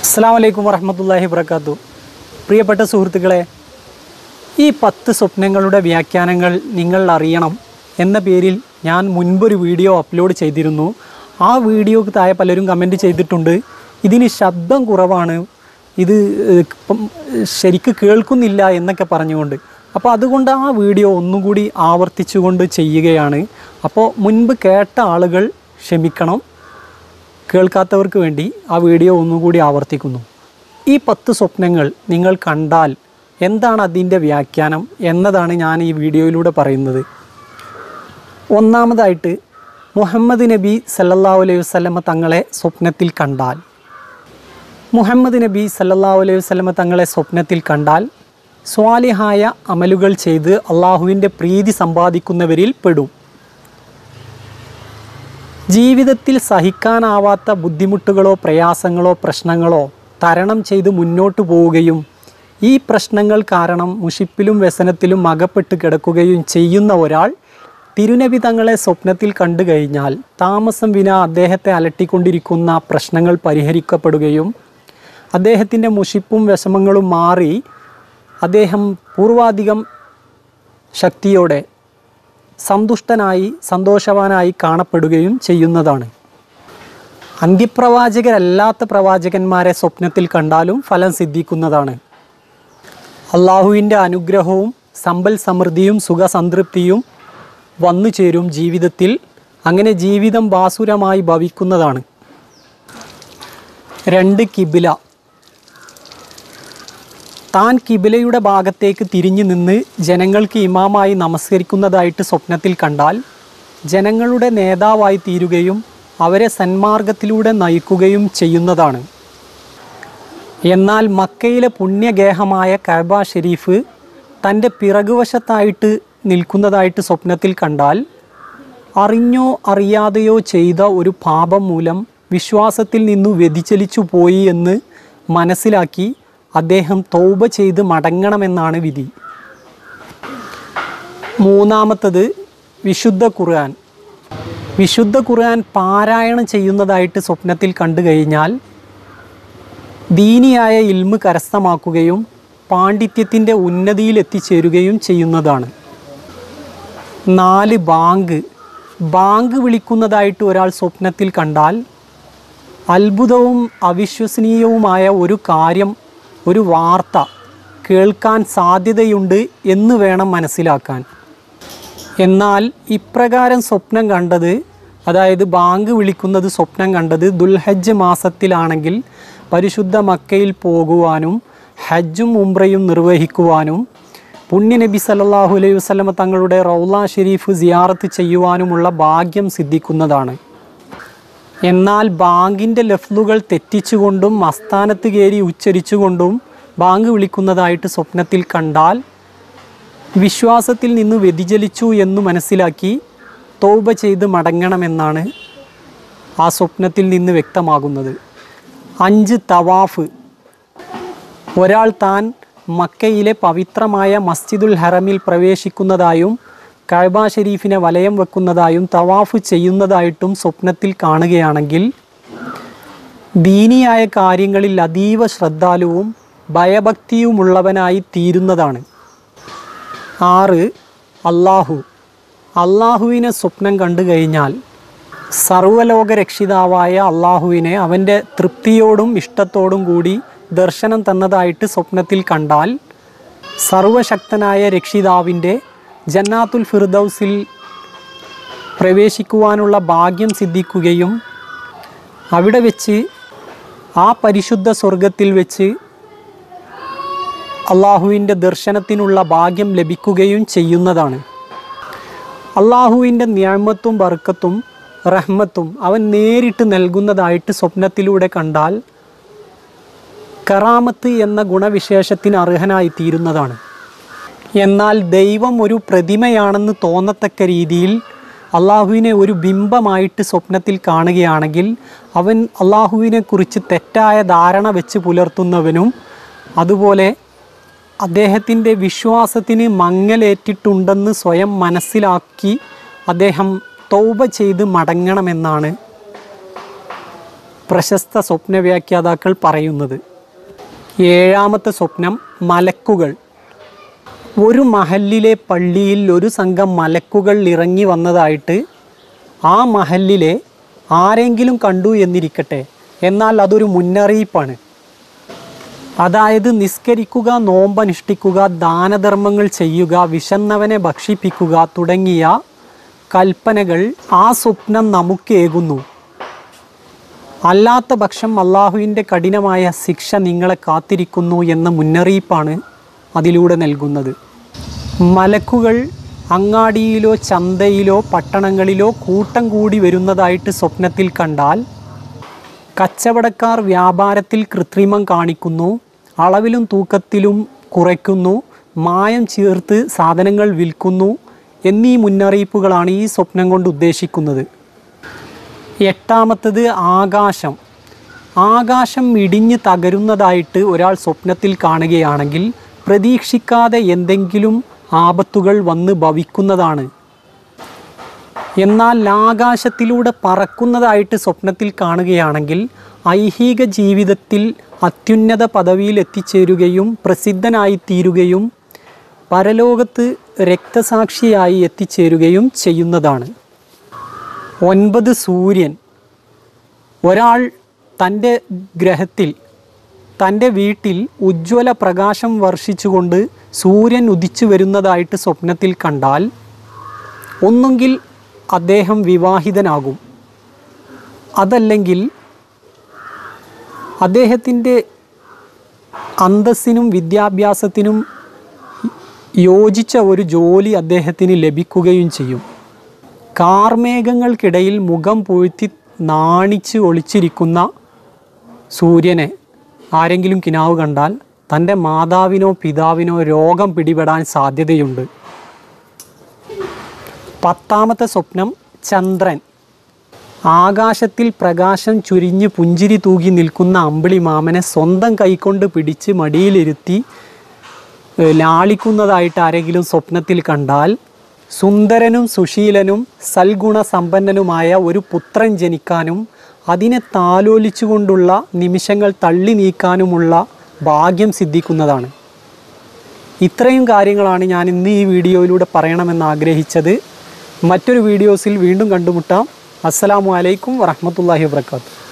അസ്സലാമു അലൈക്കും വറഹ്മത്തുള്ളാഹി വബറകാതുഹു. പ്രിയപ്പെട്ട സുഹൃത്തുക്കളെ, ഈ 10 സ്വപ്നങ്ങളുടെ വ്യാഖ്യാനങ്ങൾ നിങ്ങൾ അറിയണം എന്ന പേരിൽ ഞാൻ മുൻപൊരു വീഡിയോ അപ്ലോഡ് ചെയ്തിരുന്നു. ആ വീഡിയോക്ക് താഴെ പലരും കമൻറ്റ് ചെയ്തിട്ടുണ്ട്, ഇതിന് ശബ്ദം കുറവാണ്, ഇത് ശരിക്ക് കേൾക്കുന്നില്ല എന്നൊക്കെ പറഞ്ഞുകൊണ്ട്. അപ്പോൾ അതുകൊണ്ട് ആ വീഡിയോ ഒന്നുകൂടി ആവർത്തിച്ചുകൊണ്ട് ചെയ്യുകയാണ്. അപ്പോൾ മുൻപ് കേട്ട ആളുകൾ ക്ഷമിക്കണം, കേൾക്കാത്തവർക്ക് വേണ്ടി ആ വീഡിയോ ഒന്നുകൂടി ആവർത്തിക്കുന്നു. ഈ 10 സ്വപ്നങ്ങൾ നിങ്ങൾ കണ്ടാൽ എന്താണ് അതിൻ്റെ വ്യാഖ്യാനം എന്നതാണ് ഞാൻ ഈ വീഡിയോയിലൂടെ പറയുന്നത്. ഒന്നാമതായിട്ട്, മുഹമ്മദ് നബി സല്ലല്ലാഹു അലൈഹി വസല്ലമ തങ്ങളെ സ്വപ്നത്തിൽ കണ്ടാൽ, മുഹമ്മദ് നബി സല്ലല്ലാഹു അലൈഹി വസല്ലമ തങ്ങളെ സ്വപ്നത്തിൽ കണ്ടാൽ സ്വാലിഹായ അമലുകൾ ചെയ്ത് അള്ളാഹുവിൻ്റെ പ്രീതി സമ്പാദിക്കുന്നവരിൽ പെടും. ജീവിതത്തിൽ സഹിക്കാനാവാത്ത ബുദ്ധിമുട്ടുകളോ പ്രയാസങ്ങളോ പ്രശ്നങ്ങളോ തരണം ചെയ്ത് മുന്നോട്ട് പോവുകയും ഈ പ്രശ്നങ്ങൾ കാരണം മുഷിപ്പിലും വ്യസനത്തിലും അകപ്പെട്ട് കിടക്കുകയും ചെയ്യുന്ന ഒരാൾ തിരുനബി തങ്ങളെ സ്വപ്നത്തിൽ കണ്ടു കഴിഞ്ഞാൽ താമസം വിന അദ്ദേഹത്തെ അലട്ടിക്കൊണ്ടിരിക്കുന്ന പ്രശ്നങ്ങൾ പരിഹരിക്കപ്പെടുകയും അദ്ദേഹത്തിൻ്റെ മുഷിപ്പും വിഷമങ്ങളും മാറി അദ്ദേഹം പൂർവാധികം ശക്തിയോടെ സന്തുഷ്ടനായി സന്തോഷവാനായി കാണപ്പെടുകയും ചെയ്യുന്നതാണ്. അന്ത്യപ്രവാചകരല്ലാത്ത പ്രവാചകന്മാരെ സ്വപ്നത്തിൽ കണ്ടാലും ഫലം സിദ്ധിക്കുന്നതാണ്. അള്ളാഹുവിൻ്റെ അനുഗ്രഹവും സമ്പൽ സമൃദ്ധിയും സുഖസംതൃപ്തിയും വന്നു ചേരും ജീവിതത്തിൽ. അങ്ങനെ ജീവിതം ബാസുരമായി ഭവിക്കുന്നതാണ്. 2. കിബില. താൻ കിബിലയുടെ ഭാഗത്തേക്ക് തിരിഞ്ഞു നിന്ന് ജനങ്ങൾക്ക് ഇമാമായി നമസ്കരിക്കുന്നതായിട്ട് സ്വപ്നത്തിൽ കണ്ടാൽ ജനങ്ങളുടെ നേതാവായി തീരുകയും അവരെ സന്മാർഗത്തിലൂടെ നയിക്കുകയും ചെയ്യുന്നതാണ്. എന്നാൽ മക്കയിലെ പുണ്യഗേഹമായ കഅബ ഷരീഫ് തൻ്റെ പിറകുവശത്തായിട്ട് നിൽക്കുന്നതായിട്ട് സ്വപ്നത്തിൽ കണ്ടാൽ അറിഞ്ഞോ അറിയാതെയോ ചെയ്ത ഒരു പാപം മൂലം വിശ്വാസത്തിൽ നിന്നു വ്യതിചലിച്ചു പോയി എന്ന് മനസ്സിലാക്കി അദ്ദേഹം തൗബ ചെയ്ത് മടങ്ങണമെന്നാണ് വിധി. 3. വിശുദ്ധ ഖുർആൻ. വിശുദ്ധ ഖുർആൻ പാരായണം ചെയ്യുന്നതായിട്ട് സ്വപ്നത്തിൽ കണ്ടു കഴിഞ്ഞാൽ ദീനിയായ ഇൽമ് കരസ്ഥമാക്കുകയും പാണ്ഡിത്യത്തിൻ്റെ ഉന്നതിയിൽ എത്തിച്ചേരുകയും ചെയ്യുന്നതാണ്. 4. ബാങ്ക് വിളിക്കുന്നതായിട്ട് ഒരാൾ സ്വപ്നത്തിൽ കണ്ടാൽ അത്ഭുതവും അവിശ്വസനീയവുമായ ഒരു കാര്യം, ഒരു വാർത്ത കേൾക്കാൻ സാധ്യതയുണ്ട് എന്ന് വേണം മനസ്സിലാക്കാൻ. എന്നാൽ ഇപ്രകാരം സ്വപ്നം കണ്ടത്, അതായത് ബാങ്ക് വിളിക്കുന്നത് സ്വപ്നം കണ്ടത് ദുൽഹജ്ജ് മാസത്തിലാണെങ്കിൽ പരിശുദ്ധ മക്കയിൽ പോകുവാനും ഹജ്ജും ഉംറയും നിർവഹിക്കുവാനും പുണ്യനബി സല്ലല്ലാഹു അലൈഹി വസല്ലമ തങ്ങളുടെ റൗള ഷരീഫ് സിയാറത്ത് ചെയ്യുവാനുമുള്ള ഭാഗ്യം സിദ്ധിക്കുന്നതാണ്. എന്നാൽ ബാങ്കിൻ്റെ ലഫ്ലുകൾ തെറ്റിച്ചുകൊണ്ടും മസ്താനത്ത് കയറി ഉച്ചരിച്ചുകൊണ്ടും ബാങ്ക് വിളിക്കുന്നതായിട്ട് സ്വപ്നത്തിൽ കണ്ടാൽ വിശ്വാസത്തിൽ നിന്ന് വ്യതിചലിച്ചു എന്ന് മനസ്സിലാക്കി തൗബ ചെയ്ത് മടങ്ങണമെന്നാണ് ആ സ്വപ്നത്തിൽ നിന്ന് വ്യക്തമാകുന്നത്. 5. തവാഫ്. ഒരാൾ താൻ മക്കയിലെ പവിത്രമായ മസ്ജിദുൽ ഹറമിൽ പ്രവേശിക്കുന്നതായും കഅബ ഷരീഫിനെ വലയം വെക്കുന്നതായും തവാഫ് ചെയ്യുന്നതായിട്ടും സ്വപ്നത്തിൽ കാണുകയാണെങ്കിൽ ദീനിയായ കാര്യങ്ങളിൽ അതീവ ശ്രദ്ധാലുവും ഭയഭക്തിയുമുള്ളവനായി തീരുന്നതാണ്. 6. അള്ളാഹുവിനെ സ്വപ്നം കണ്ടു കഴിഞ്ഞാൽ സർവ്വലോക രക്ഷിതാവായ അള്ളാഹുവിനെ അവൻ്റെ തൃപ്തിയോടും ഇഷ്ടത്തോടും കൂടി ദർശനം തന്നതായിട്ട് സ്വപ്നത്തിൽ കണ്ടാൽ സർവശക്തനായ രക്ഷിതാവിൻ്റെ ജന്നാത്തുൽ ഫിർദൗസിൽ പ്രവേശിക്കുവാനുള്ള ഭാഗ്യം സിദ്ധിക്കുകയും അവിടെ വെച്ച് ആ പരിശുദ്ധ സ്വർഗത്തിൽ വെച്ച് അള്ളാഹുവിൻ്റെ ദർശനത്തിനുള്ള ഭാഗ്യം ലഭിക്കുകയും ചെയ്യുന്നതാണ്. അള്ളാഹുവിൻ്റെ നിഅമത്തും ബർക്കത്തും റഹ്മത്തും അവൻ നേരിട്ട് നൽകുന്നതായിട്ട് സ്വപ്നത്തിലൂടെ കണ്ടാൽ കറാമത്ത് എന്ന ഗുണവിശേഷത്തിന് അർഹനായി തീരുന്നതാണ്. എന്നാൽ ദൈവം ഒരു പ്രതിമയാണെന്ന് തോന്നത്തക്ക രീതിയിൽ അള്ളാഹുവിനെ ഒരു ബിംബമായിട്ട് സ്വപ്നത്തിൽ കാണുകയാണെങ്കിൽ അവൻ അള്ളാഹുവിനെക്കുറിച്ച് തെറ്റായ ധാരണ വെച്ച് പുലർത്തുന്നവനും അതുപോലെ അദ്ദേഹത്തിൻ്റെ വിശ്വാസത്തിന് മങ്ങലേറ്റിട്ടുണ്ടെന്ന് സ്വയം മനസ്സിലാക്കി അദ്ദേഹം തൗബ ചെയ്ത് മടങ്ങണമെന്നാണ് പ്രശസ്ത സ്വപ്ന വ്യാഖ്യാതാക്കൾ പറയുന്നത്. 7ാമത്തെ സ്വപ്നം മലക്കുകൾ. ഒരു മഹല്ലിലെ പള്ളിയിൽ ഒരു സംഘം മലക്കുകൾ ഇറങ്ങി വന്നതായിട്ട് ആ മഹല്ലിലെ ആരെങ്കിലും കണ്ടു എന്നിരിക്കട്ടെ, എന്നാൽ അതൊരു മുന്നറിയിപ്പാണ്. അതായത് നിസ്കരിക്കുക, നോമ്പനുഷ്ഠിക്കുക, ദാനധർമ്മങ്ങൾ ചെയ്യുക, വിശന്നവനെ ഭക്ഷിപ്പിക്കുക തുടങ്ങിയ കൽപ്പനകൾ ആ സ്വപ്നം നമുക്കേകുന്നു. അല്ലാത്ത പക്ഷം അള്ളാഹുവിൻ്റെ കഠിനമായ ശിക്ഷ നിങ്ങളെ കാത്തിരിക്കുന്നു എന്ന മുന്നറിയിപ്പാണ് അതിലൂടെ നൽകുന്നത്. മലക്കുകൾ അങ്ങാടിയിലോ ചന്തയിലോ പട്ടണങ്ങളിലോ കൂട്ടം കൂടി വരുന്നതായിട്ട് സ്വപ്നത്തിൽ കണ്ടാൽ കച്ചവടക്കാർ വ്യാപാരത്തിൽ കൃത്രിമം കാണിക്കുന്നു, അളവിലും തൂക്കത്തിലും കുറയ്ക്കുന്നു, മായം ചേർത്ത് സാധനങ്ങൾ വിൽക്കുന്നു എന്നീ മുന്നറിയിപ്പുകളാണ് ഈ സ്വപ്നം കൊണ്ട് ഉദ്ദേശിക്കുന്നത്. 8ാമത്തേത് ആകാശം. ആകാശം ഇടിഞ്ഞ് തകരുന്നതായിട്ട് ഒരാൾ സ്വപ്നത്തിൽ കാണുകയാണെങ്കിൽ പ്രതീക്ഷിക്കാതെ എന്തെങ്കിലും ആപത്തുകൾ വന്ന് ഭവിക്കുന്നതാണ്. എന്നാൽ ആകാശത്തിലൂടെ പറക്കുന്നതായിട്ട് സ്വപ്നത്തിൽ കാണുകയാണെങ്കിൽ ഐഹിക ജീവിതത്തിൽ അത്യുന്നത പദവിയിൽ എത്തിച്ചേരുകയും പ്രസിദ്ധനായിത്തീരുകയും പരലോകത്ത് രക്തസാക്ഷിയായി എത്തിച്ചേരുകയും ചെയ്യുന്നതാണ്. 9 സൂര്യൻ. ഒരാൾ തൻ്റെ ഗ്രഹത്തിൽ, തൻ്റെ വീട്ടിൽ ഉജ്ജ്വല പ്രകാശം വർഷിച്ചുകൊണ്ട് സൂര്യൻ ഉദിച്ചു വരുന്നതായിട്ട് സ്വപ്നത്തിൽ കണ്ടാൽ ഒന്നുകിൽ അദ്ദേഹം വിവാഹിതനാകും, അതല്ലെങ്കിൽ അദ്ദേഹത്തിൻ്റെ അന്തസ്സിനും വിദ്യാഭ്യാസത്തിനും യോജിച്ച ഒരു ജോലി അദ്ദേഹത്തിന് ലഭിക്കുകയും ചെയ്യും. കാർമേഘങ്ങൾക്കിടയിൽ മുഖം പൂഴ്ത്തി നാണിച്ച് ഒളിച്ചിരിക്കുന്ന സൂര്യനെ ആരെങ്കിലും കിനാവ് കണ്ടാൽ തൻ്റെ മാതാവിനോ പിതാവിനോ രോഗം പിടിപെടാൻ സാധ്യതയുണ്ട്. 10ാമത്തെ സ്വപ്നം ചന്ദ്രൻ. ആകാശത്തിൽ പ്രകാശം ചുരിഞ്ഞ് പുഞ്ചിരി തൂകി നിൽക്കുന്ന അമ്പിളി മാമനെ സ്വന്തം കൈകൊണ്ട് പിടിച്ച് മടിയിലിരുത്തി ലാളിക്കുന്നതായിട്ട് ആരെങ്കിലും സ്വപ്നത്തിൽ കണ്ടാൽ സുന്ദരനും സുശീലനും സൽഗുണസമ്പന്നനുമായ ഒരു പുത്രൻ ജനിക്കാനും അതിനെ താലോലിച്ചുകൊണ്ടുള്ള നിമിഷങ്ങൾ തള്ളി നീക്കാനുമുള്ള ഭാഗ്യം സിദ്ധിക്കുന്നതാണ്. ഇത്രയും കാര്യങ്ങളാണ് ഞാൻ ഇന്ന് ഈ വീഡിയോയിലൂടെ പറയണമെന്ന് ആഗ്രഹിച്ചത്. മറ്റൊരു വീഡിയോസിൽ വീണ്ടും കണ്ടുമുട്ടാം. അസ്സലാമു അലൈക്കും വറഹ്മത്തുള്ളാഹി വബറകാതുഹു.